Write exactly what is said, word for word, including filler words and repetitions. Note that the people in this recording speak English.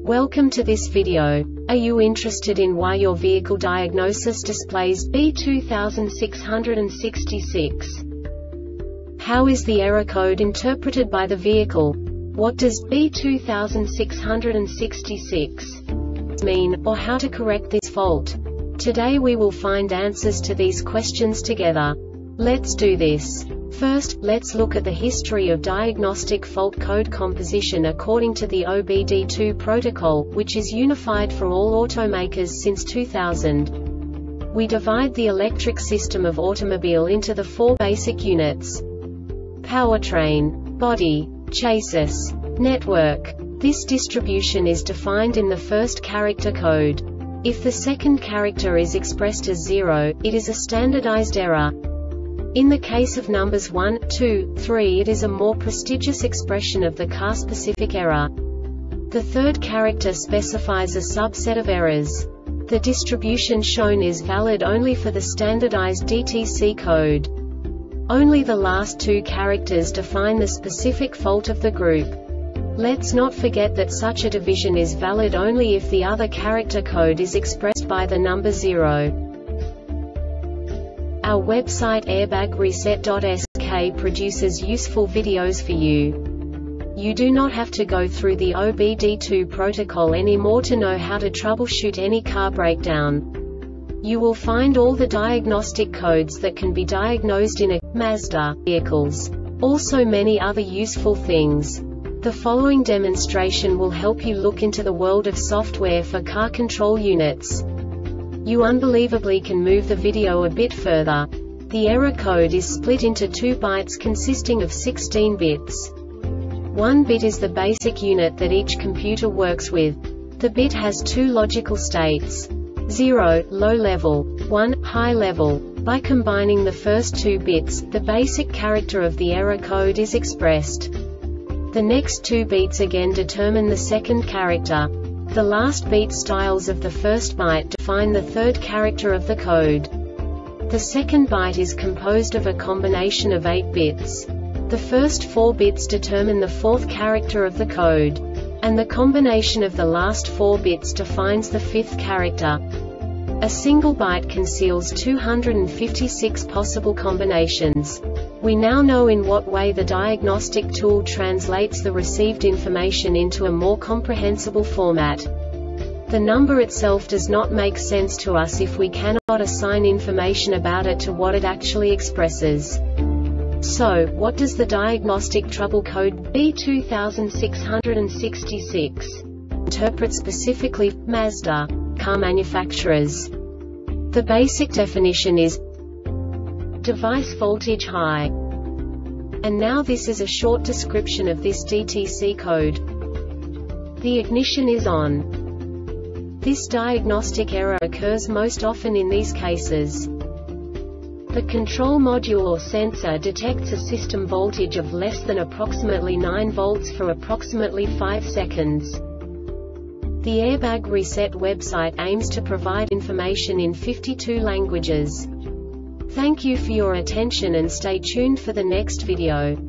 Welcome to this video. Are you interested in why your vehicle diagnosis displays B two six six six? How is the error code interpreted by the vehicle? What does B two six six six mean, or how to correct this fault? Today we will find answers to these questions together. Let's do this. First, let's look at the history of diagnostic fault code composition according to the O B D two protocol, which is unified for all automakers since two thousand. We divide the electric system of automobile into the four basic units: powertrain, body, chassis, network. This distribution is defined in the first character code. If the second character is expressed as zero, it is a standardized error. In the case of numbers one, two, three, it is a more prestigious expression of the car-specific error. The third character specifies a subset of errors. The distribution shown is valid only for the standardized D T C code. Only the last two characters define the specific fault of the group. Let's not forget that such a division is valid only if the other character code is expressed by the number zero. Our website airbag reset dot S K produces useful videos for you. You do not have to go through the O B D two protocol anymore to know how to troubleshoot any car breakdown. You will find all the diagnostic codes that can be diagnosed in a Mazda vehicles. Also many other useful things. The following demonstration will help you look into the world of software for car control units. You unbelievably can move the video a bit further. The error code is split into two bytes consisting of sixteen bits. One bit is the basic unit that each computer works with. The bit has two logical states: zero, low level, one, high level. By combining the first two bits, the basic character of the error code is expressed. The next two bits again determine the second character. The last beat styles of the first byte define the third character of the code. The second byte is composed of a combination of eight bits. The first four bits determine the fourth character of the code. And the combination of the last four bits defines the fifth character. A single byte conceals two hundred fifty-six possible combinations. We now know in what way the diagnostic tool translates the received information into a more comprehensible format. The number itself does not make sense to us if we cannot assign information about it to what it actually expresses. So, what does the diagnostic trouble code B two six six six interpret specifically for Mazda car manufacturers? The basic definition is device voltage high. And now this is a short description of this D T C code. The ignition is on. This diagnostic error occurs most often in these cases. The control module or sensor detects a system voltage of less than approximately nine volts for approximately five seconds. The Airbag Reset website aims to provide information in fifty-two languages. Thank you for your attention and stay tuned for the next video.